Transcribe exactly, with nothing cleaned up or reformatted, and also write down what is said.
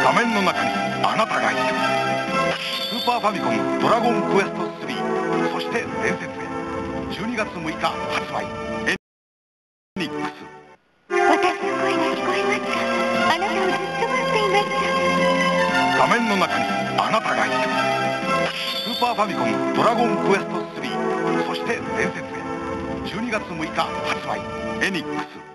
画面の中にあなたがいる。スーパーファミコンドラゴンクエストスリー、そして伝説へ。じゅうにがつむいか発売。エニックス。 私の声が聞こえますか？あなたをずっと待っていました。 画面の中にあなたがいる。スーパーファミコンドラゴンクエストスリー、そして伝説へ。じゅうにがつむいか発売。エニックス。